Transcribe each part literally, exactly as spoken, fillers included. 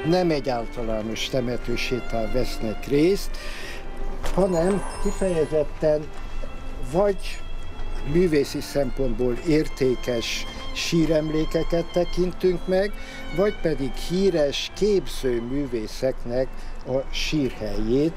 nem egy általános temetősétán vesznek részt, hanem kifejezetten vagy művészi szempontból értékes síremlékeket tekintünk meg, vagy pedig híres képzőművészeknek a sírhelyét.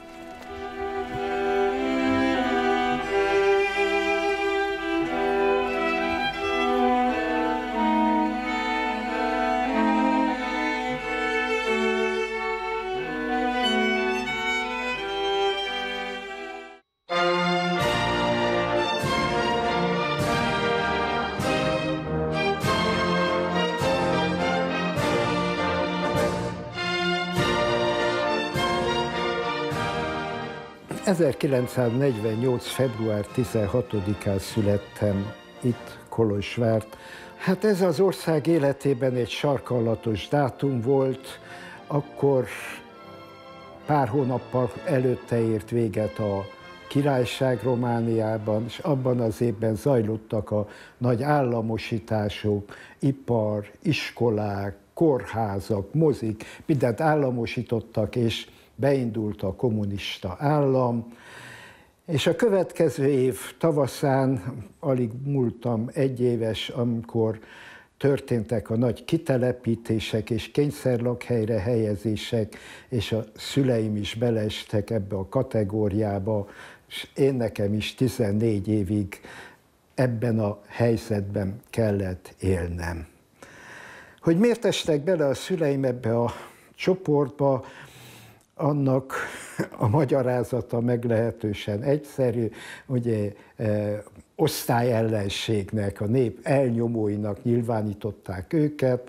ezerkilencszáznegyvennyolc. február tizenhatodikán születtem itt, Kolozsvárt. Hát ez az ország életében egy sarkallatos dátum volt, akkor pár hónappal előtte ért véget a királyság Romániában, és abban az évben zajlottak a nagy államosítások, ipar, iskolák, kórházak, mozik, mindent államosítottak, és beindult a kommunista állam, és a következő év tavaszán, alig múltam egyéves, amikor történtek a nagy kitelepítések és kényszerlakhelyre helyezések, és a szüleim is beleestek ebbe a kategóriába, és én nekem is tizennégy évig ebben a helyzetben kellett élnem. Hogy miért estek bele a szüleim ebbe a csoportba, annak a magyarázata meglehetősen egyszerű, ugye e, osztályellenségnek, a nép elnyomóinak nyilvánították őket.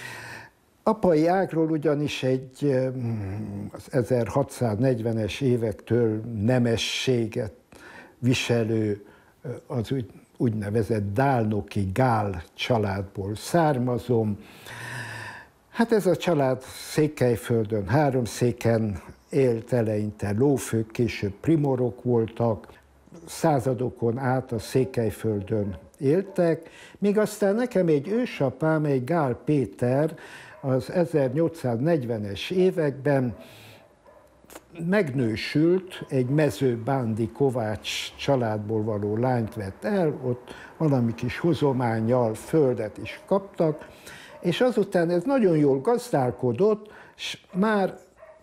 Apai ágról ugyanis egy az ezerhatszáznegyvenes évektől nemességet viselő, az úgy, úgynevezett dálnoki Gál családból származom. Hát ez a család Székelyföldön, Háromszéken élt, eleinte lófők, később primorok voltak, századokon át a Székelyföldön éltek, míg aztán nekem egy ősapám, egy Gál Péter az ezernyolcszáznegyvenes években megnősült, egy mezőbándi Kovács családból való lányt vett el, ott valami kis hozománnyal földet is kaptak, és azután ez nagyon jól gazdálkodott, és már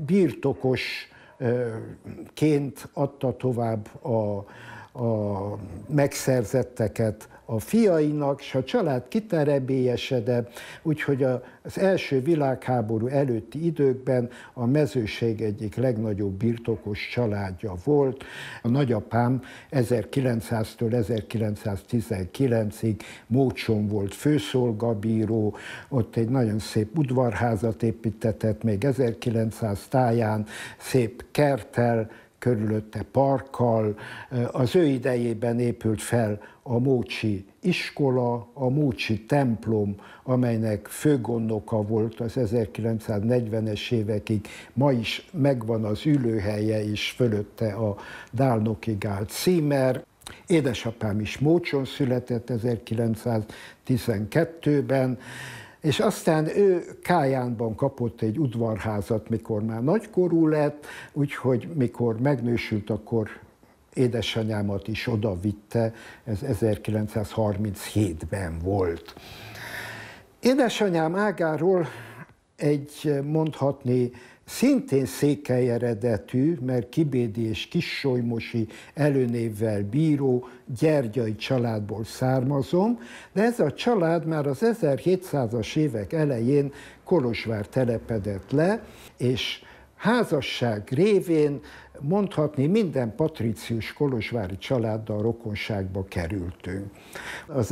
birtokosként adta tovább a, a megszerzetteket a fiainak, és a család kiterebélyesedett, úgyhogy az első világháború előtti időkben a mezőség egyik legnagyobb birtokos családja volt. A nagyapám ezerkilencszáztól ezerkilencszáztizenkilencig Mócson volt főszolgabíró, ott egy nagyon szép udvarházat építetett, még ezerkilencszáz táján, szép kerttel, körülötte parkkal. Az ő idejében épült fel a mócsi iskola, a mócsi templom, amelynek főgondnoka volt az ezerkilencszáznegyvenes évekig, ma is megvan az ülőhelye, és fölötte a Dálnoki Gál címer. Édesapám is Mócson született ezerkilencszáztizenkettőben, és aztán ő Kájánban kapott egy udvarházat, mikor már nagykorú lett, úgyhogy mikor megnősült, akkor édesanyámat is oda vitte, ez ezerkilencszázharminchétben volt. Édesanyám ágáról egy, mondhatni, szintén székely eredetű, mert kibédi és kissolymosi előnévvel bíró gyergyai családból származom, de ez a család már az ezerhétszázas évek elején Kolozsvár telepedett le, és házasság révén mondhatni minden patricius kolozsvári családdal rokonságba kerültünk. Az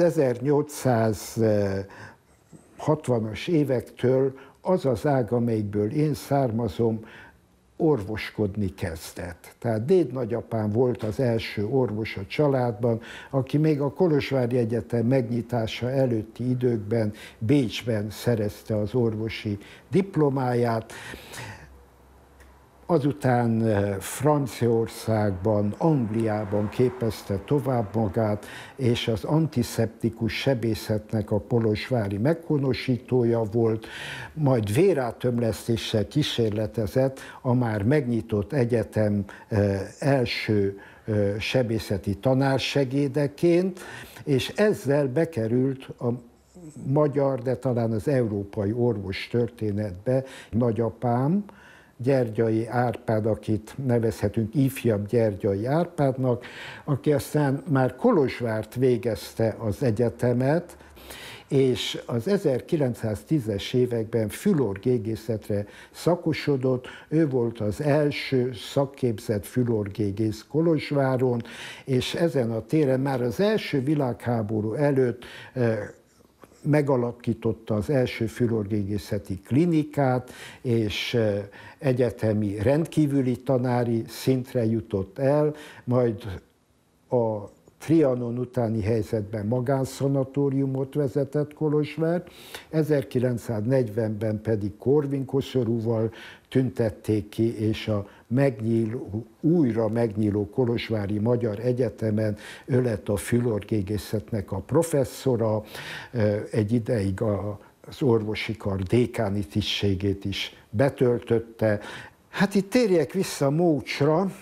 ezernyolcszázhatvanas évektől az az ág, amelyikből én származom, orvoskodni kezdett. Tehát dédnagyapám volt az első orvos a családban, aki még a Kolozsvári Egyetem megnyitása előtti időkben Bécsben szerezte az orvosi diplomáját. azután Franciaországban, Angliában képezte tovább magát, és az antiszeptikus sebészetnek a kolozsvári meghonosítója volt, majd vérátömlesztéssel kísérletezett a már megnyitott egyetem első sebészeti tanársegédeként, és ezzel bekerült a magyar, de talán az európai orvos történetbe nagyapám, Gyergyai Árpád, akit nevezhetünk ifjabb Gyergyai Árpádnak, aki aztán már Kolozsvárt végezte az egyetemet, és az ezerkilencszáztízes években fülorgégészetre szakosodott. Ő volt az első szakképzett fülorgégész Kolozsváron, és ezen a téren már az első világháború előtt megalakította az első fülorgégészeti klinikát, és egyetemi rendkívüli tanári szintre jutott el, majd a Trianon utáni helyzetben magánszanatóriumot vezetett Kolozsvár, ezerkilencszáznegyvenben pedig Korvin-koszorúval tüntették ki, és a megnyíló, újra megnyíló Kolozsvári Magyar Egyetemen ő lett a fülorgégészetnek a professzora, egy ideig az orvosi kar dékáni tisztségét is betöltötte. Hát itt térjek vissza Mócsra.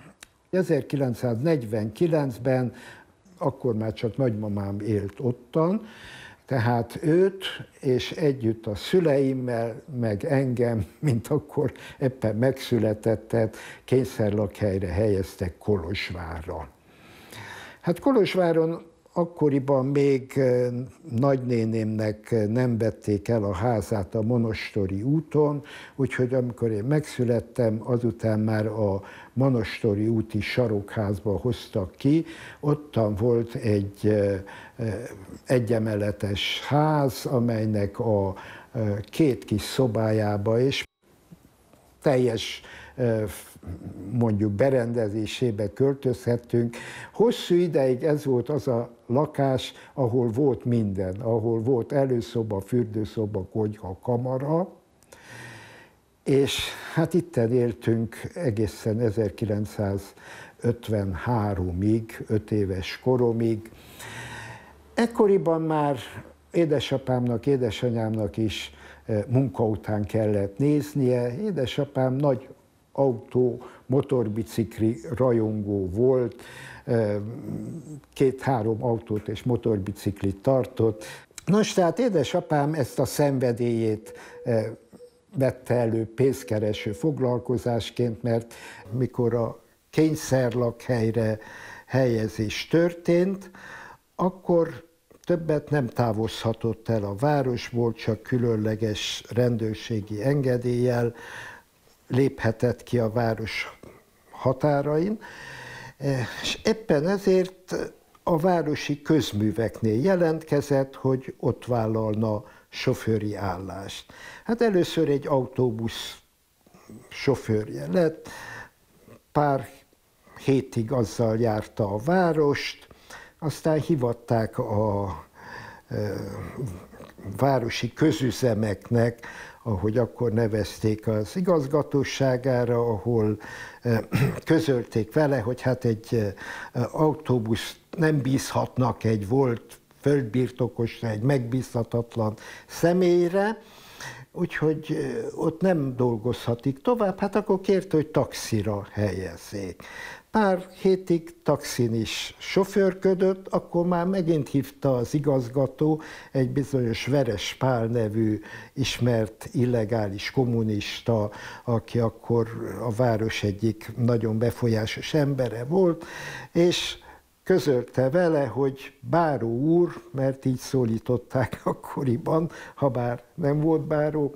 ezerkilencszáznegyvenkilencben, akkor már csak nagymamám élt ottan, tehát őt és együtt a szüleimmel, meg engem, mint akkor éppen megszületettet, kényszerlakhelyre helyeztek Kolozsvárra. Hát Kolozsváron akkoriban még nagynénémnek nem vették el a házát a Monostori úton, úgyhogy amikor én megszülettem, azután már a Monostori úti sarokházba hoztak ki. Ottan volt egy egyemeletes ház, amelynek a két kis szobájába és teljes mondjuk berendezésébe költözhettünk. Hosszú ideig ez volt az a lakás, ahol volt minden, ahol volt előszoba, fürdőszoba, konyha, kamara, és hát itten éltünk egészen ezerkilencszázötvenháromig, öt éves koromig. Ekkoriban már édesapámnak, édesanyámnak is munka után kellett néznie. Édesapám nagy autó, motorbicikli rajongó volt, két-három autót és motorbiciklit tartott. Nos, tehát édesapám ezt a szenvedélyét vette elő pénzkereső foglalkozásként, mert mikor a kényszerlakhelyre helyezés történt, akkor többet nem távozhatott el a városból, csak különleges rendőrségi engedéllyel léphetett ki a város határain, és éppen ezért a városi közműveknél jelentkezett, hogy ott vállalna sofőri állást. Hát először egy autóbusz sofőrje lett, pár hétig azzal járta a várost, aztán hivatták a e, városi közüzemeknek, ahogy akkor nevezték, az igazgatóságára, ahol e, közölték vele, hogy hát egy e, autóbusz nem bízhatnak egy volt földbirtokosra, egy megbízhatatlan személyre, úgyhogy ott nem dolgozhatik tovább, hát akkor kérte, hogy taxira helyezzék. Pár hétig taxin is sofőrködött, akkor már megint hívta az igazgató, egy bizonyos Veres Pál nevű ismert illegális kommunista, aki akkor a város egyik nagyon befolyásos embere volt, és közölte vele, hogy Báró úr, mert így szólították akkoriban, ha bár nem volt báró,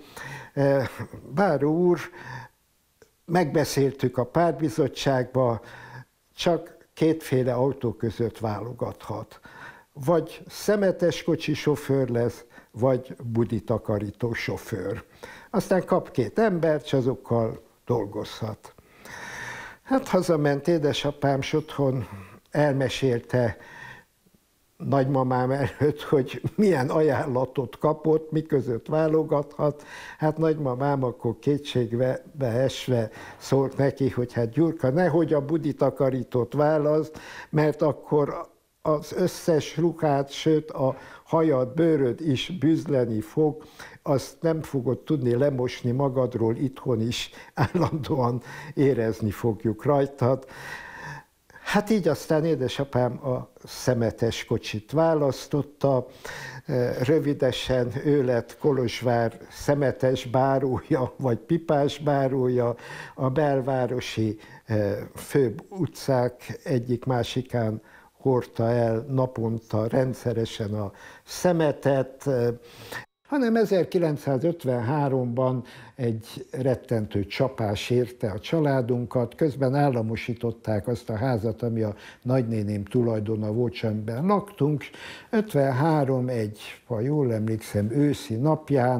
Báró úr, megbeszéltük a pártbizottságba, csak kétféle autó között válogathat. Vagy szemetes kocsi sofőr lesz, vagy budi takarító sofőr. Aztán kap két embert, és azokkal dolgozhat. Hát hazament édesapám, s otthon elmesélte nagymamám előtt, hogy milyen ajánlatot kapott, miközött válogathat. Hát nagymamám akkor kétségbe esve szólt neki, hogy hát Gyurka, nehogy a budi takarítót választ, mert akkor az összes ruhát, sőt a hajad, bőröd is bűzleni fog, azt nem fogod tudni lemosni magadról, itthon is állandóan érezni fogjuk rajtad. Hát így aztán édesapám a szemetes kocsit választotta, rövidesen ő lett Kolozsvár szemetes bárója, vagy pipás bárója, a belvárosi főbb utcák egyik-másikán hordta el naponta rendszeresen a szemetet, hanem ezerkilencszázötvenháromban egy rettentő csapás érte a családunkat, közben államosították azt a házat, ami a nagynéném tulajdona volt, amiben laktunk. ötvenhárom egy, ha jól emlékszem, őszi napján,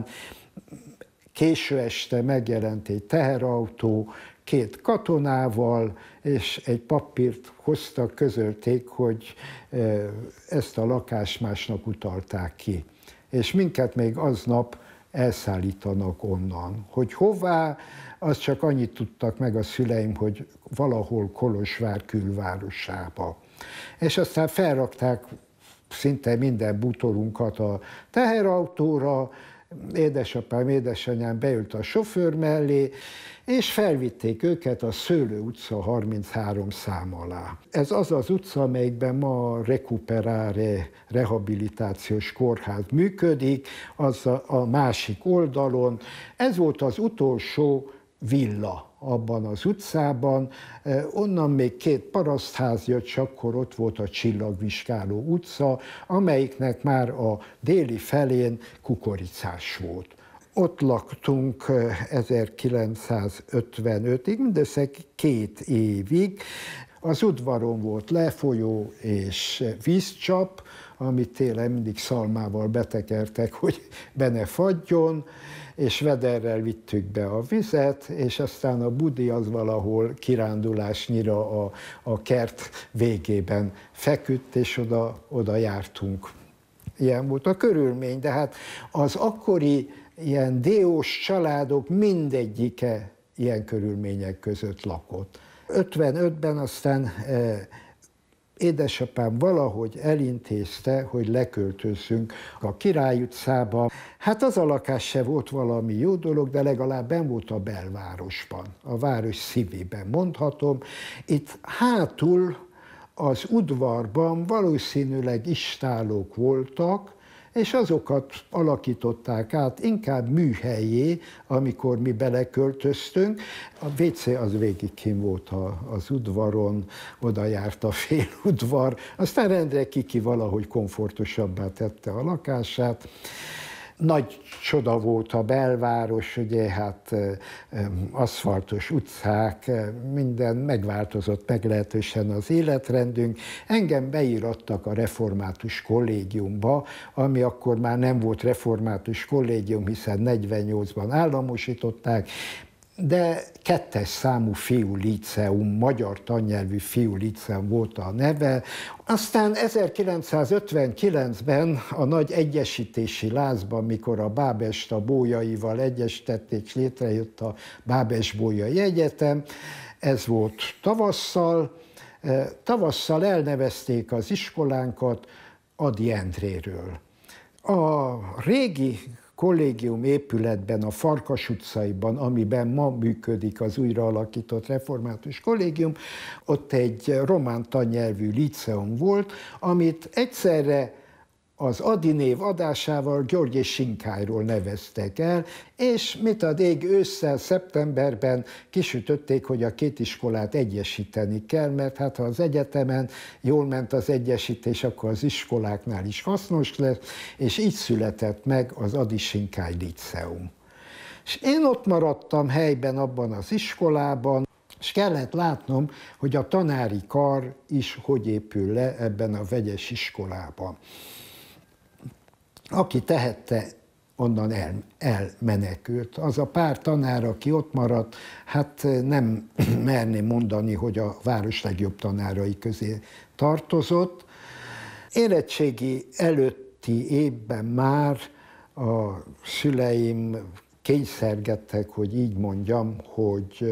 késő este megjelent egy teherautó, két katonával, és egy papírt hoztak, közölték, hogy ezt a lakást másnak utalták ki. És minket még aznap elszállítanak onnan. Hogy hová, azt csak annyit tudtak meg a szüleim, hogy valahol Kolozsvár külvárosába. És aztán felrakták szinte minden bútorunkat a teherautóra, édesapám, édesanyám beült a sofőr mellé, és felvitték őket a Szőlő utca harminchárom szám alá. Ez az az utca, amelyikben ma a Recuperare rehabilitációs kórház működik, az a, a másik oldalon. Ez volt az utolsó villa abban az utcában, onnan még két parasztház jött, és akkor ott volt a Csillagvizsgáló utca, amelyiknek már a déli felén kukoricás volt. Ott laktunk ezerkilencszázötvenötig, mindössze két évig. Az udvaron volt lefolyó és vízcsap, amit télen mindig szalmával betekertek, hogy be ne fagyjon, és vederrel vittük be a vizet, és aztán a budi az valahol kirándulásnyira a, a kert végében feküdt, és oda, oda jártunk. Ilyen volt a körülmény, de hát az akkori ilyen déós családok mindegyike ilyen körülmények között lakott. ötvenötben aztán eh, édesapám valahogy elintézte, hogy leköltözzünk a Király utcába. Hát az a lakás se volt valami jó dolog, de legalább benn volt a belvárosban, a város szívében mondhatom. Itt hátul az udvarban valószínűleg istállók voltak, és azokat alakították át inkább műhellyé, amikor mi beleköltöztünk. A vé cé az végig kint volt az udvaron, oda járt a fél udvar, aztán rendre Kiki valahogy komfortosabbá tette a lakását. Nagy csoda volt a belváros, ugye, hát aszfaltos utcák, minden megváltozott meglehetősen az életrendünk. Engem beírattak a református kollégiumba, ami akkor már nem volt református kollégium, hiszen negyvennyolcban államosították, de kettes számú fiúliceum, magyar tannyelvű fiúliceum volt a neve. Aztán ezerkilencszázötvenkilencben a nagy egyesítési lázban, mikor a Bábest a Bolyaival egyesítették, létrejött a Bábest-Bolyai Egyetem, ez volt tavasszal. Tavasszal elnevezték az iskolánkat Ady Endréről. A régi kollégium épületben, a Farkas utcaiban, amiben ma működik az újraalakított református kollégium, ott egy román tannyelvű líceum volt, amit egyszerre az Ady név adásával György Sinkályról neveztek el, és mit ad ég ősszel, szeptemberben kisütötték, hogy a két iskolát egyesíteni kell, mert hát ha az egyetemen jól ment az egyesítés, akkor az iskoláknál is hasznos lesz, és így született meg az Ady Sinkály Líceum. És én ott maradtam helyben abban az iskolában, és kellett látnom, hogy a tanári kar is hogy épül le ebben a vegyes iskolában. Aki tehette, onnan el, elmenekült. Az a pár tanár, aki ott maradt, hát nem merném mondani, hogy a város legjobb tanárai közé tartozott. érettségi előtti évben már a szüleim kényszergettek, hogy így mondjam, hogy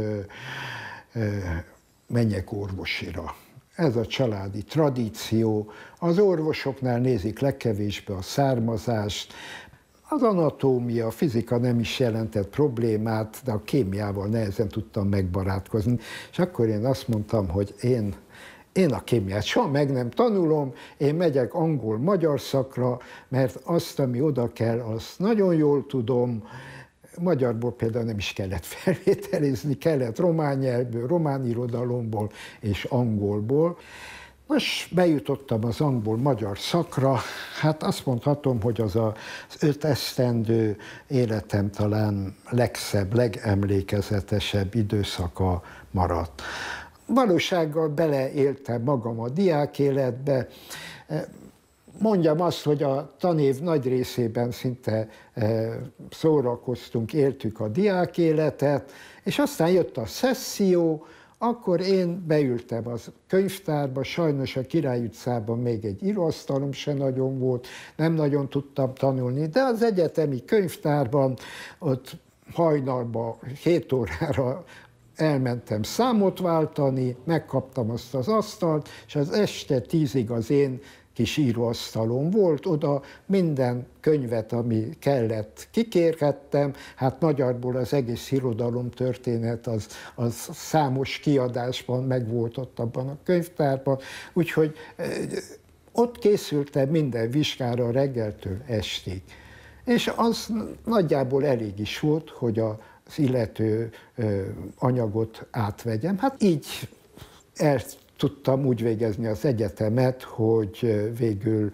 menjek orvosira. Ez a családi tradíció. Az orvosoknál nézik legkevésbé a származást, az anatómia, a fizika nem is jelentett problémát, de a kémiával nehezen tudtam megbarátkozni. És akkor én azt mondtam, hogy én, én a kémiát soha meg nem tanulom, én megyek angol-magyar szakra, mert azt, ami oda kell, azt nagyon jól tudom. Magyarból például nem is kellett felvételizni, kellett román nyelvből, román irodalomból és angolból. Most bejutottam az angol-magyar szakra, hát azt mondhatom, hogy az az öt esztendő életem talán legszebb, legemlékezetesebb időszaka maradt. Valósággal beleéltem magam a diákéletbe. Mondjam azt, hogy a tanév nagy részében szinte szórakoztunk, éltük a diákéletet, és aztán jött a szesszió, akkor én beültem az könyvtárba, sajnos a Király utcában még egy íróasztalom se nagyon volt, nem nagyon tudtam tanulni, de az egyetemi könyvtárban ott hajnalban hét órára elmentem számot váltani, megkaptam azt az asztalt, és az este tízig az én kis íróasztalom volt, oda minden könyvet, ami kellett, kikérhettem, hát magyarból az egész irodalom történet, az, az számos kiadásban megvolt ott abban a könyvtárban, úgyhogy ott készültem minden vizsgára reggeltől estig. És az nagyjából elég is volt, hogy az illető anyagot átvegyem. Hát így el tudtam úgy végezni az egyetemet, hogy végül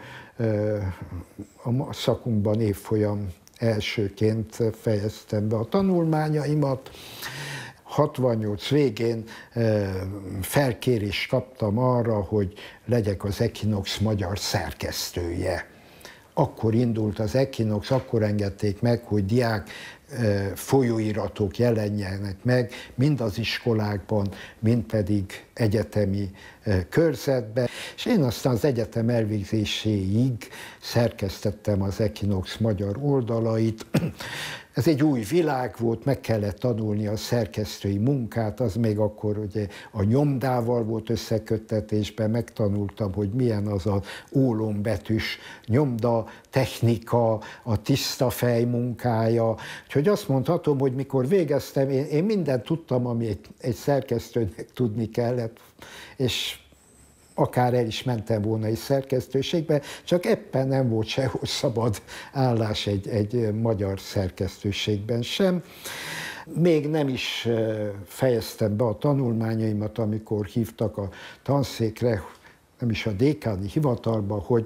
a szakunkban évfolyam elsőként fejeztem be a tanulmányaimat. hatvannyolc végén felkérést kaptam arra, hogy legyek az Equinox magyar szerkesztője. Akkor indult az Equinox, akkor engedték meg, hogy diák folyóiratok jelenjenek meg, mind az iskolákban, mind pedig egyetemi körzetben. És én aztán az egyetem elvégzéséig szerkesztettem az Equinox magyar oldalait. Ez egy új világ volt, meg kellett tanulni a szerkesztői munkát, az még akkor ugye a nyomdával volt összeköttetésben, megtanultam, hogy milyen az az ólombetűs nyomda technika, a tiszta fej munkája. Úgyhogy azt mondhatom, hogy mikor végeztem, én, én mindent tudtam, ami egy, egy szerkesztőnek tudni kellett, és akár el is mentem volna egy szerkesztőségbe, csak éppen nem volt sehol szabad állás egy, egy magyar szerkesztőségben sem. Még nem is fejeztem be a tanulmányaimat, amikor hívtak a tanszékre, nem is a dékáni hivatalba, hogy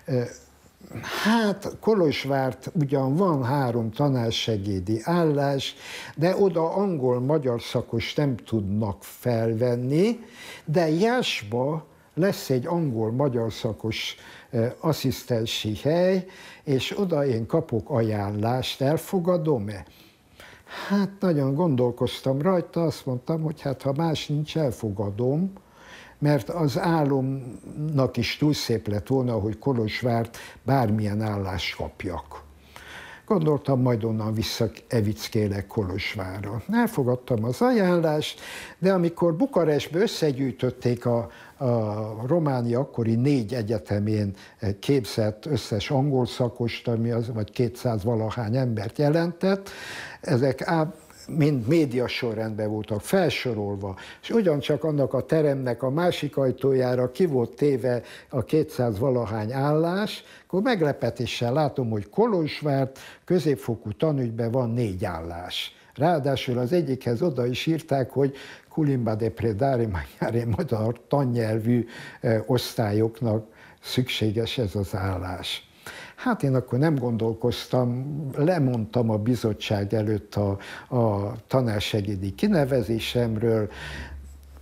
hát Kolozsvárt ugyan van három tanársegédi állás, de oda angol-magyar szakos nem tudnak felvenni, de Jászba lesz egy angol-magyar szakos asszisztensi hely, és oda én kapok ajánlást, elfogadom-e? Hát nagyon gondolkoztam rajta, azt mondtam, hogy hát ha más nincs, elfogadom, mert az álomnak is túl szép lett volna, hogy Kolozsvárt bármilyen állást kapjak. Gondoltam, majd onnan visszaevickélek Kolozsvárra. Elfogadtam az ajánlást, de amikor Bukarestbe összegyűjtötték a, a Románia akkori négy egyetemén képzett összes angol szakost, ami az vagy kétszáz valahány embert jelentett, ezek mind média sorrendben voltak felsorolva, és ugyancsak annak a teremnek a másik ajtójára ki volt téve a kétszáz valahány állás, akkor meglepetéssel látom, hogy Kolozsvárt középfokú tanügyben van négy állás. Ráadásul az egyikhez oda is írták, hogy Culimba de Predare magyar, magyar tannyelvű osztályoknak szükséges ez az állás. Hát én akkor nem gondolkoztam, lemondtam a bizottság előtt a, a tanársegédi kinevezésemről,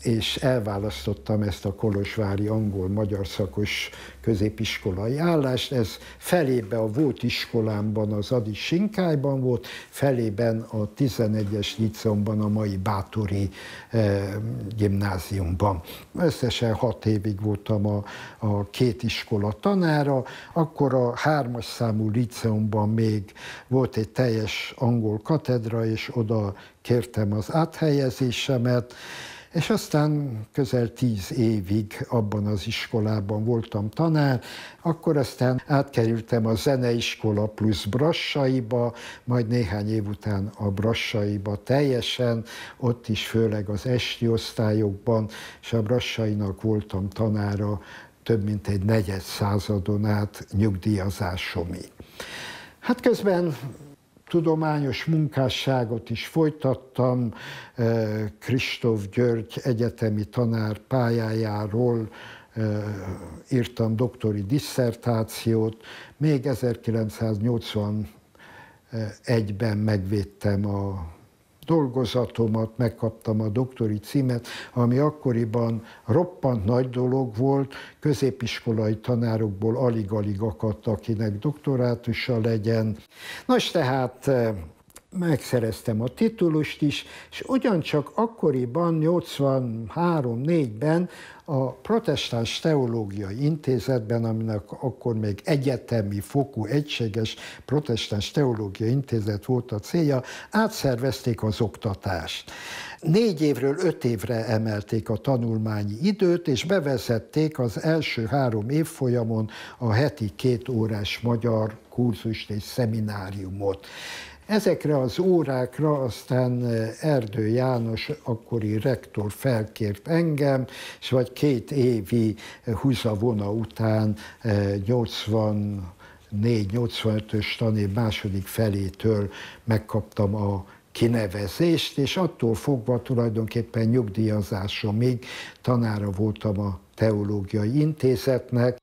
és elválasztottam ezt a kolozsvári angol-magyar szakos középiskolai állást. Ez felébe a volt iskolámban, az Ady Sinkályban volt, felében a tizenegyes liceumban, a mai Bátori eh, gimnáziumban. Összesen hat évig voltam a, a két iskola tanára, akkor a hármas számú liceumban még volt egy teljes angol katedra, és oda kértem az áthelyezésemet, és aztán közel tíz évig abban az iskolában voltam tanár, akkor aztán átkerültem a zeneiskola plusz Brassaiba, majd néhány év után a Brassaiba teljesen, ott is főleg az esti osztályokban, és a Brassainak voltam tanára több mint egy negyed századon át nyugdíjazásomig. Hát közben tudományos munkásságot is folytattam, Kristóf György egyetemi tanár pályájáról írtam doktori disszertációt, még ezerkilencszáznyolcvanegyben megvédtem a dolgozatomat, megkaptam a doktori címet, ami akkoriban roppant nagy dolog volt, középiskolai tanárokból alig-alig akadt, akinek doktorátusa legyen. Nos, tehát megszereztem a titulust is, és ugyancsak akkoriban, nyolcvanhárom négyben a Protestáns Teológiai Intézetben, aminek akkor még egyetemi fokú, egységes Protestáns Teológiai Intézet volt a célja, átszervezték az oktatást. Négy évről öt évre emelték a tanulmányi időt, és bevezették az első három évfolyamon a heti két órás magyar kurzust és szemináriumot. Ezekre az órákra aztán Erdő János, akkori rektor felkért engem, és vagy két évi húzavona után nyolcvannégy nyolcvanötös tanév második felétől megkaptam a kinevezést, és attól fogva tulajdonképpen nyugdíjazásomig tanára voltam a Teológiai Intézetnek.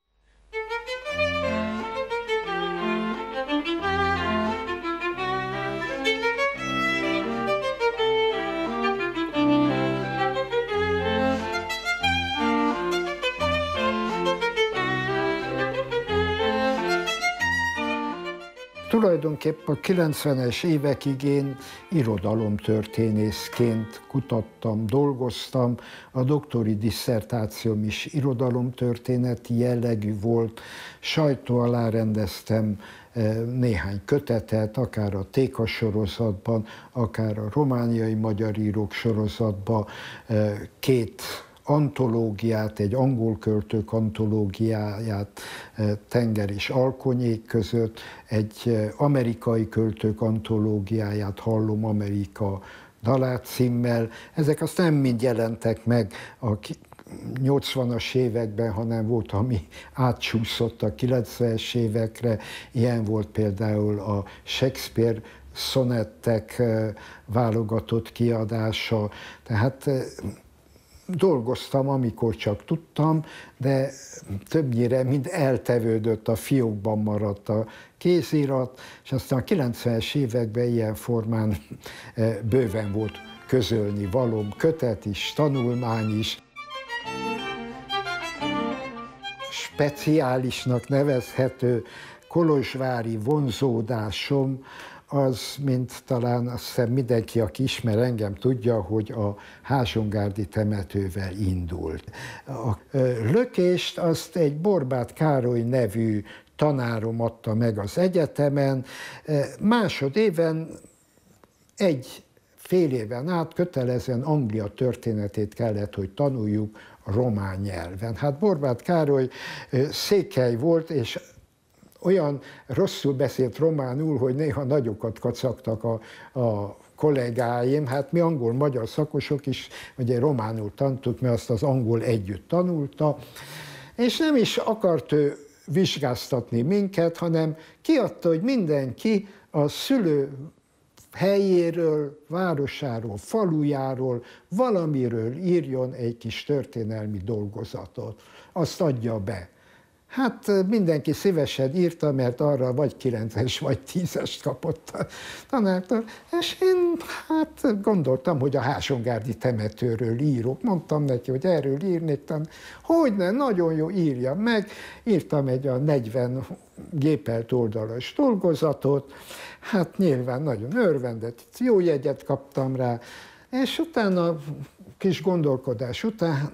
Tulajdonképpen a kilencvenes évekig én irodalomtörténészként kutattam, dolgoztam, a doktori disszertációm is irodalomtörténeti jellegű volt, sajtó alá rendeztem néhány kötetet, akár a Téka sorozatban, akár a romániai magyar írók sorozatban, két antológiát, egy angol költők antológiáját Tenger és Alkonyék között, egy amerikai költők antológiáját Hallom Amerika dalát címmel. Ezek azt nem mind jelentek meg a nyolcvanas években, hanem volt, ami átcsúszott a kilencvenes évekre. Ilyen volt például a Shakespeare szonettek válogatott kiadása. Tehát dolgoztam, amikor csak tudtam, de többnyire mind eltevődött, a fiókban maradt a kézirat, és aztán a kilencvenes években ilyen formán bőven volt közölni valóm, kötet is, tanulmány is. Speciálisnak nevezhető kolozsvári vonzódásom az, mint talán azt hiszem mindenki, aki ismer engem, tudja, hogy a Házsongárdi temetővel indult. A lökést azt egy Borbáth Károly nevű tanárom adta meg az egyetemen. Másodéven egy fél éven át kötelezően Anglia történetét kellett, hogy tanuljuk a román nyelven. Hát Borbáth Károly székely volt, és olyan rosszul beszélt románul, hogy néha nagyokat kacagtak a, a kollégáim. Hát mi angol-magyar szakosok is ugye románul tanultuk, mert azt az angol együtt tanulta, és nem is akart ő vizsgáztatni minket, hanem kiadta, hogy mindenki a szülő helyéről, városáról, falujáról, valamiről írjon egy kis történelmi dolgozatot. Azt adja be. Hát mindenki szívesen írta, mert arra vagy kilences, vagy tízest kapott a tanártól, és én hát gondoltam, hogy a Házsongárdi temetőről írok. Mondtam neki, hogy erről írnék, hogyne, nagyon jó, írjam meg. Írtam egy a negyven gépelt oldalas dolgozatot, hát nyilván nagyon örvendett, jó jegyet kaptam rá, és utána kis gondolkodás után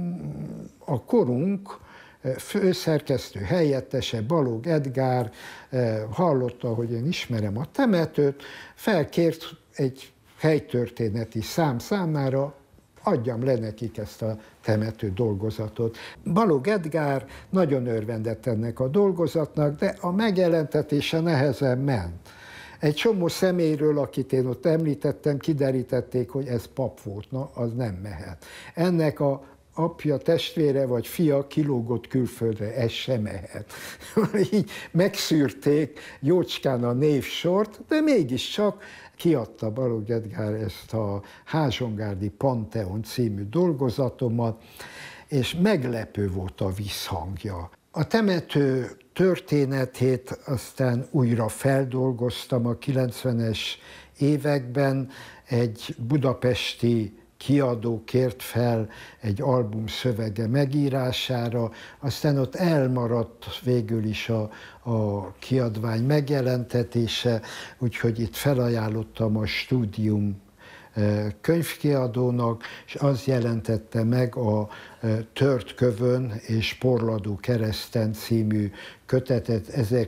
a korunk főszerkesztő helyettese, Balogh Edgár hallotta, hogy én ismerem a temetőt, felkért egy helytörténeti szám számára, adjam le nekik ezt a temető dolgozatot. Balogh Edgár nagyon örvendett ennek a dolgozatnak, de a megjelentetése nehezen ment. Egy csomó személyről, akit én ott említettem, kiderítették, hogy ez pap volt, na, az nem mehet. Ennek a apja, testvére vagy fia kilógott külföldre, ez sem mehet. Így megszűrték jócskán a névsort, de mégiscsak kiadta Balogh Edgár ezt a Házsongárdi Panteon című dolgozatomat, és meglepő volt a visszhangja. A temető történetét aztán újra feldolgoztam a kilencvenes években, egy budapesti kiadó kért fel egy album szövege megírására, aztán ott elmaradt végül is a, a kiadvány megjelentetése, úgyhogy itt felajánlottam a Stúdium könyvkiadónak, és az jelentette meg a Tört kövön és Porladó kereszten című kötetet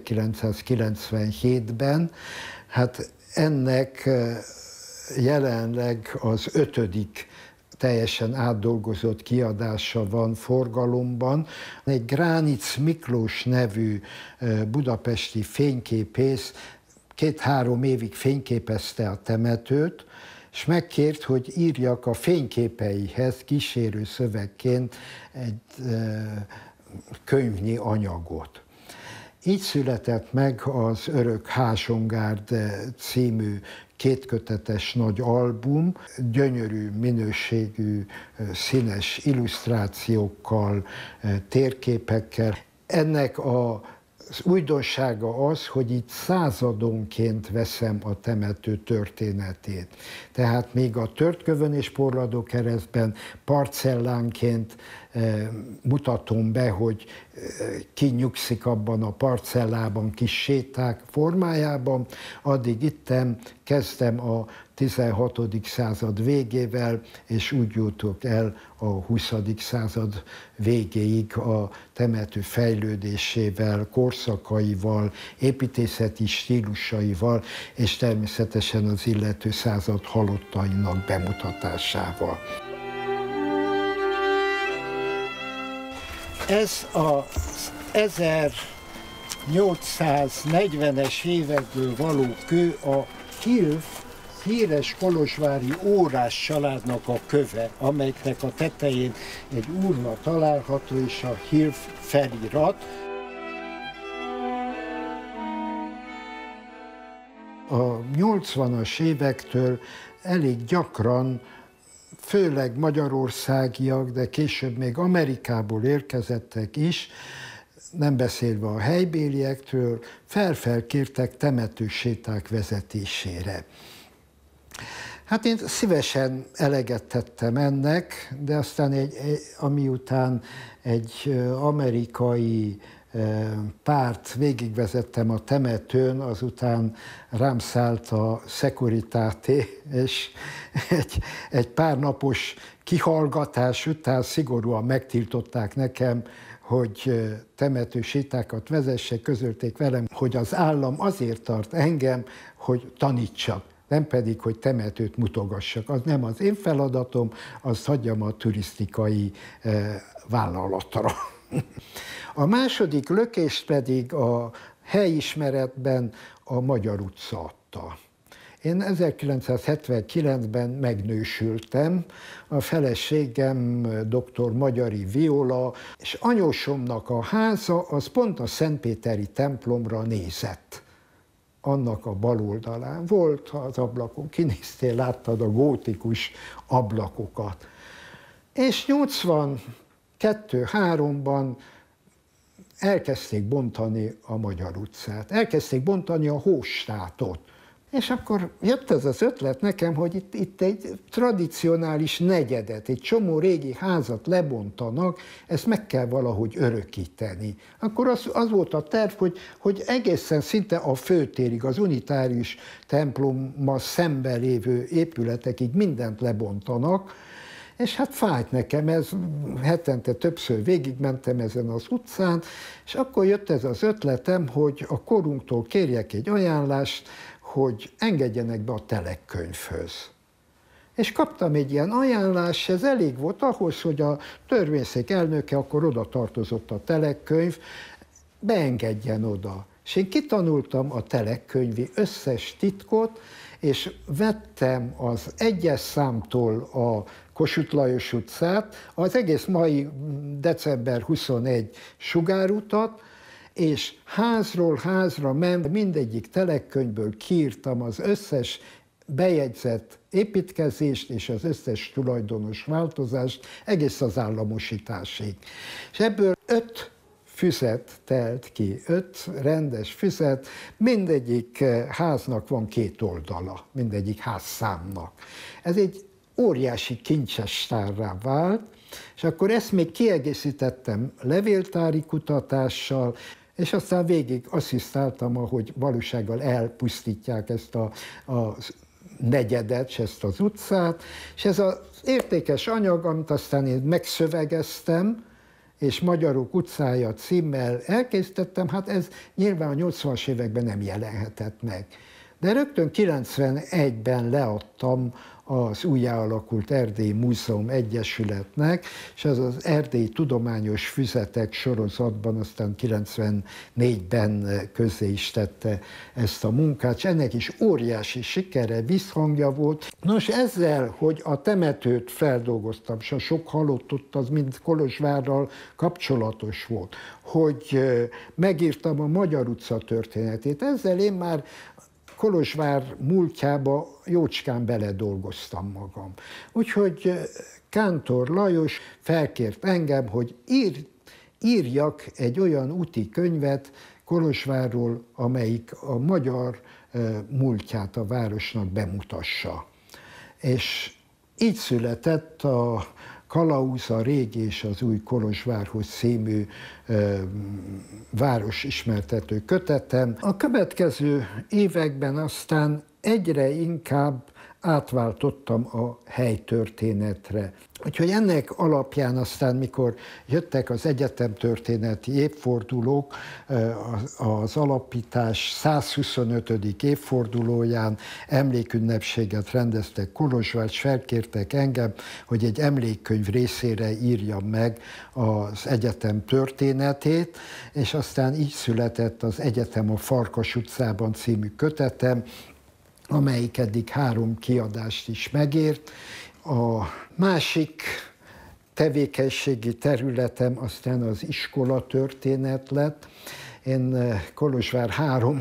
ezerkilencszázkilencvenhétben. Hát ennek jelenleg az ötödik teljesen átdolgozott kiadása van forgalomban. Egy Gránic Miklós nevű budapesti fényképész két-három évig fényképezte a temetőt, és megkért, hogy írjak a fényképeihez kísérő szövegként egy könyvnyi anyagot. Így született meg az Örök Házsongárd című kétkötetes nagy album, gyönyörű minőségű, színes illusztrációkkal, térképekkel. Ennek a Az újdonsága az, hogy itt századonként veszem a temető történetét. Tehát még a Törtkövön és Porladó keresztben parcellánként e, mutatom be, hogy e, ki nyugszik abban a parcellában, kis séták formájában, addig itten kezdtem a tizenhatodik század végével, és úgy jutok el a huszadik század végéig a temető fejlődésével, korszakaival, építészeti stílusaival, és természetesen az illető század halottainak bemutatásával. Ez az ezernyolcszáznegyvenes évekből való kő a Hilf híres kolozsvári órás családnak a köve, amelynek a tetején egy urna található, és a Hilf felirat. A nyolcvanas évektől elég gyakran, főleg magyarországiak, de később még Amerikából érkezettek is, nem beszélve a helybéliektől, felfelkértek temetőséták vezetésére. Hát én szívesen eleget tettem ennek, de aztán egy, amiután egy amerikai párt végigvezettem a temetőn, azután rám szállt a Securitate, és egy, egy pár napos kihallgatás után szigorúan megtiltották nekem, hogy temetősétákat vezessek, közölték velem, hogy az állam azért tart engem, hogy tanítsak, nem pedig, hogy temetőt mutogassak. Az nem az én feladatom, azt hagyjam a turisztikai vállalatra. A második lökést pedig a helyismeretben a Magyar utca adta. Én ezerkilencszázhetvenkilencben megnősültem, a feleségem dr. Magyari Viola, és anyósomnak a háza az pont a szentpéteri templomra nézett. Annak a bal oldalán volt az ablakon, kinéztél, láttad a gótikus ablakokat. És nyolcvankettő-háromban elkezdték bontani a Magyar utcát, elkezdték bontani a Hóstátot. És akkor jött ez az ötlet nekem, hogy itt, itt egy tradicionális negyedet, egy csomó régi házat lebontanak, ezt meg kell valahogy örökíteni. Akkor az, az volt a terv, hogy, hogy egészen szinte a főtérig, az unitárius templommal szemben lévő épületekig mindent lebontanak, és hát fájt nekem ez, hetente többször végigmentem ezen az utcán, és akkor jött ez az ötletem, hogy a korunktól kérjek egy ajánlást, hogy engedjenek be a telekkönyvhöz. És kaptam egy ilyen ajánlást, ez elég volt ahhoz, hogy a törvényszék elnöke, akkor oda tartozott a telekkönyv, beengedjen oda. És én kitanultam a telekkönyvi összes titkot, és vettem az egyes számtól a Kossuth Lajos utcát, az egész mai december huszonegyedike sugárutat, és házról házra ment, mindegyik telekkönyvből kiírtam az összes bejegyzett építkezést és az összes tulajdonos változást, egész az államosításig. És ebből öt füzet telt ki, öt rendes füzet, mindegyik háznak van két oldala, mindegyik házszámnak. Ez egy óriási kincses tárrá vált, és akkor ezt még kiegészítettem levéltári kutatással, és aztán végig asszisztáltam, ahogy valósággal elpusztítják ezt a, a negyedet, és ezt az utcát, és ez az értékes anyag, amit aztán én megszövegeztem, és Magyarok utcája címmel elkészítettem, hát ez nyilván a nyolcvanas években nem jelenhetett meg. De rögtön kilencvenegyben leadtam az újjáalakult Erdélyi Múzeum Egyesületnek, és az az Erdélyi Tudományos Füzetek sorozatban aztán kilencvennégyben közzé is tette ezt a munkát, és ennek is óriási sikere, visszhangja volt. Nos, ezzel, hogy a temetőt feldolgoztam, és a sok halott ott az mind Kolozsvárral kapcsolatos volt, hogy megírtam a Magyar utca történetét, ezzel én már Kolozsvár múltjába jócskán beledolgoztam magam. Úgyhogy Kántor Lajos felkért engem, hogy ír, írjak egy olyan úti könyvet Kolozsvárról, amelyik a magyar múltját a városnak bemutassa. És így született a Kalauz, a régi és az új Kolozsvárhoz című e, városismertető kötetem. A következő években aztán egyre inkább átváltottam a helytörténetre. Úgyhogy ennek alapján aztán, mikor jöttek az egyetemtörténeti évfordulók, az alapítás százhuszonötödik évfordulóján emlékünnepséget rendeztek Kolozsvár, és felkértek engem, hogy egy emlékkönyv részére írjam meg az egyetem történetét, és aztán így született az Egyetem a Farkas utcában című kötetem, amelyik eddig három kiadást is megért. A másik tevékenységi területem aztán az iskolatörténet lett. Én Kolozsvár három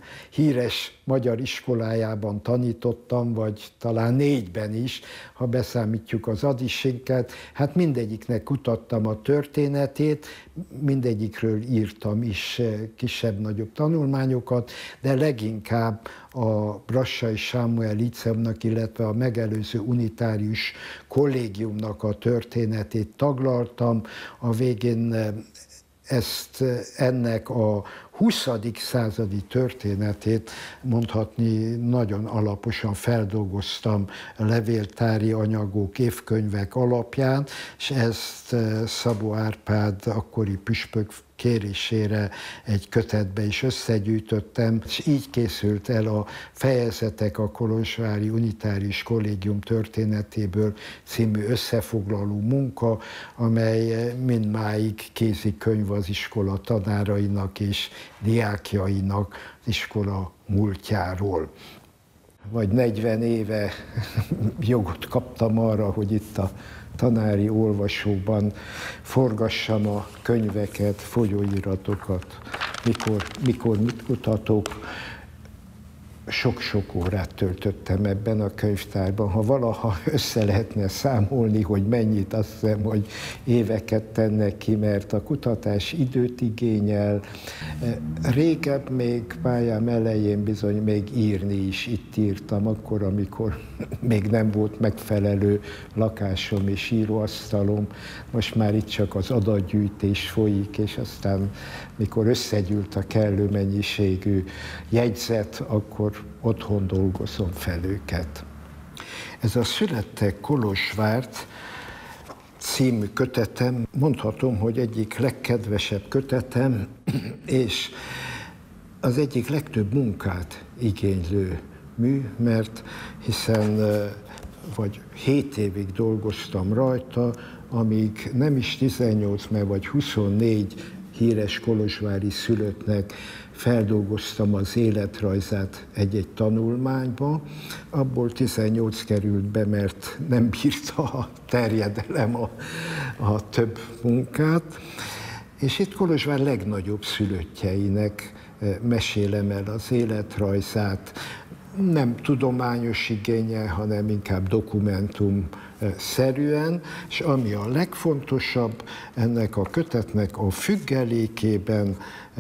híres magyar iskolájában tanítottam, vagy talán négyben is, ha beszámítjuk az adisinket. Hát mindegyiknek kutattam a történetét, mindegyikről írtam is kisebb-nagyobb tanulmányokat, de leginkább a Brassai Sámuel Líceumnak, illetve a megelőző unitárius kollégiumnak a történetét taglaltam. A végén ezt, ennek a huszadik századi történetét mondhatni nagyon alaposan feldolgoztam levéltári anyagok, évkönyvek alapján, és ezt Szabó Árpád akkori püspök kérésére egy kötetbe is összegyűjtöttem, és így készült el a Fejezetek a Kolozsvári Unitárius Kollégium történetéből című összefoglaló munka, amely mindmáig kézikönyv az iskola tanárainak és diákjainak az iskola múltjáról. Vagy negyven éve jogot kaptam arra, hogy itt a tanári olvasóban forgassam a könyveket, folyóiratokat, mikor, mikor mit kutatok. sok-sok órát töltöttem ebben a könyvtárban. Ha valaha össze lehetne számolni, hogy mennyit, azt hiszem, hogy éveket tennek ki, mert a kutatás időt igényel. Régebb még pályám elején bizony még írni is itt írtam, akkor, amikor még nem volt megfelelő lakásom és íróasztalom. Most már itt csak az adatgyűjtés folyik, és aztán mikor összegyűlt a kellő mennyiségű jegyzet, akkor otthon dolgozom fel őket. Ez a Születtek Kolozsvárt című kötetem, mondhatom, hogy egyik legkedvesebb kötetem, és az egyik legtöbb munkát igénylő mű, mert hiszen vagy hét évig dolgoztam rajta, amíg nem is tizennyolc, mert vagy huszonnégy híres kolozsvári szülöttnek feldolgoztam az életrajzát egy-egy tanulmányba, abból tizennyolc került be, mert nem bírta a terjedelem a, a több munkát. És itt Kolozsvár legnagyobb szülöttjeinek mesélem el az életrajzát, nem tudományos igénnyel, hanem inkább dokumentum szerűen, és ami a legfontosabb ennek a kötetnek a függelékében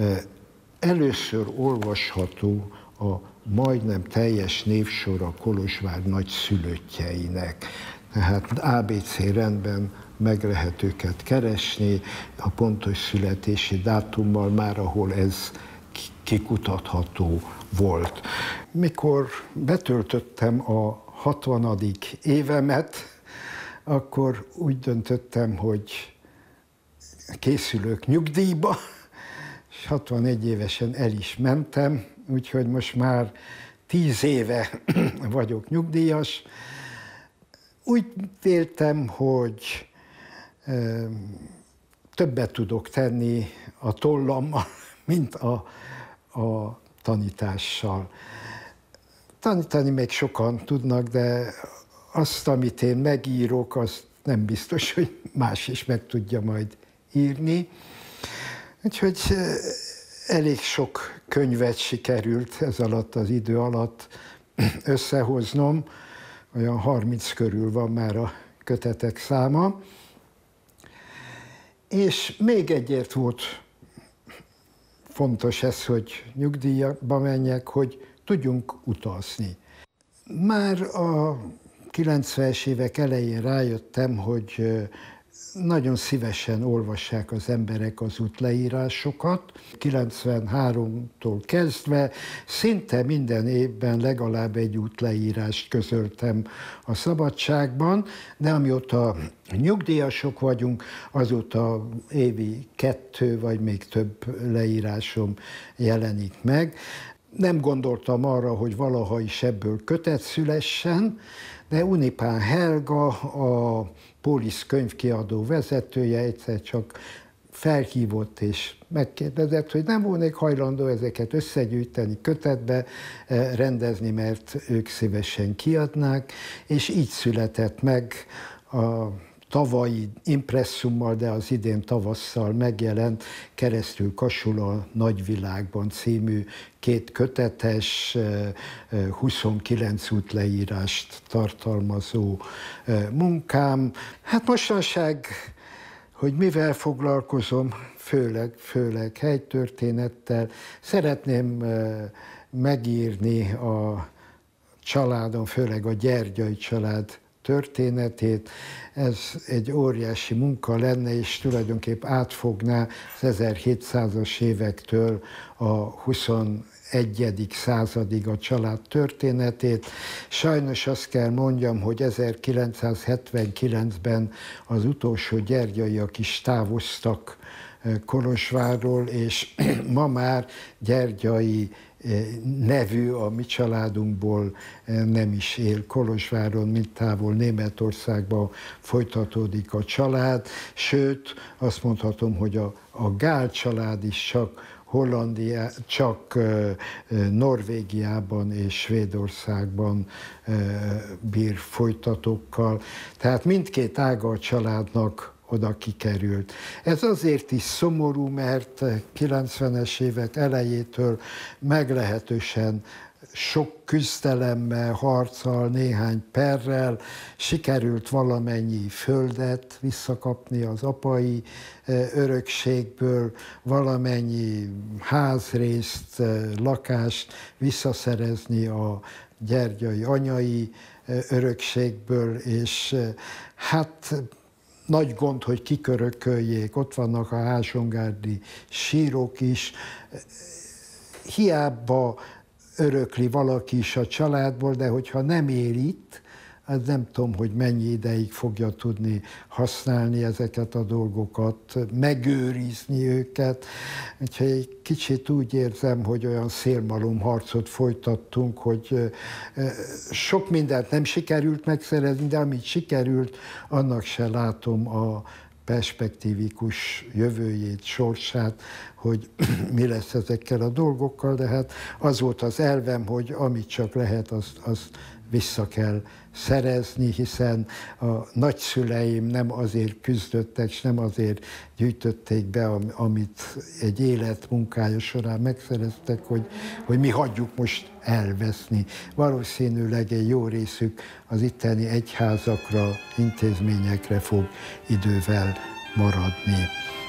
először olvasható a majdnem teljes névsor a Kolozsvár nagyszülöttjeinek. Tehát á bé cé rendben meg lehet őket keresni, a pontos születési dátummal már, ahol ez kikutatható volt. Mikor betöltöttem a hatvanadik évemet, akkor úgy döntöttem, hogy készülök nyugdíjba, és hatvanegy évesen el is mentem, úgyhogy most már tíz éve vagyok nyugdíjas. Úgy véltem, hogy e, többet tudok tenni a tollammal, mint a, a tanítással. Tanítani még sokan tudnak, de azt, amit én megírok, azt nem biztos, hogy más is meg tudja majd írni. Úgyhogy elég sok könyvet sikerült ez alatt az idő alatt összehoznom. Olyan harminc körül van már a kötetek száma. És még egyért volt fontos ez, hogy nyugdíjba menjek, hogy tudjunk utazni. Már a kilencvenes évek elején rájöttem, hogy nagyon szívesen olvassák az emberek az útleírásokat. kilencvenháromtól kezdve szinte minden évben legalább egy útleírást közöltem a Szabadságban, de amióta nyugdíjasok vagyunk, azóta évi kettő vagy még több leírásom jelenik meg. Nem gondoltam arra, hogy valaha is ebből kötet szülessen, de Unipán Helga, a Pólisz könyvkiadó vezetője egyszer csak felhívott és megkérdezett, hogy nem volnék hajlandó ezeket összegyűjteni, kötetbe rendezni, mert ők szívesen kiadnák, és így született meg a tavalyi impresszummal, de az idén tavasszal megjelent Keresztül Kasul a Nagyvilágban című két kötetes, huszonkilenc útleírást tartalmazó munkám. Hát mostanság, hogy mivel foglalkozom, főleg, főleg helytörténettel, szeretném megírni a családom, főleg a Gyergyai család történetét. Ez egy óriási munka lenne, és tulajdonképp átfogná az ezerhétszázas évektől a huszonegyedik századig a család történetét. Sajnos azt kell mondjam, hogy ezerkilencszázhetvenkilencben az utolsó gyergyaiak is távoztak Kolozsvárról, és ma már Gyergyai nevű a mi családunkból nem is él Kolozsváron, mint távol Németországban folytatódik a család, sőt, azt mondhatom, hogy a, a Gál család is csak Hollandia, csak Norvégiában és Svédországban bír folytatókkal. Tehát mindkét ága a családnak oda kikerült. Ez azért is szomorú, mert kilencvenes évek elejétől meglehetősen sok küzdelemmel, harccal, néhány perrel sikerült valamennyi földet visszakapni az apai örökségből, valamennyi házrészt, lakást visszaszerezni a gyergyai anyai örökségből, és hát nagy gond, hogy kikörököljék, ott vannak a ázsongárdi sírok is, hiába örökli valaki is a családból, de hogyha nem él itt, az nem tudom, hogy mennyi ideig fogja tudni használni ezeket a dolgokat, megőrizni őket. Úgyhogy egy kicsit úgy érzem, hogy olyan szélmalomharcot folytattunk, hogy sok mindent nem sikerült megszerezni, de amit sikerült, annak se látom a perspektívikus jövőjét, sorsát, hogy mi lesz ezekkel a dolgokkal, de hát az volt az elvem, hogy amit csak lehet, azt, azt vissza kell szerezni, hiszen a nagyszüleim nem azért küzdöttek, és nem azért gyűjtötték be, amit egy élet munkája során megszereztek, hogy, hogy mi hagyjuk most elveszni. Valószínűleg egy jó részük az itteni egyházakra, intézményekre fog idővel maradni.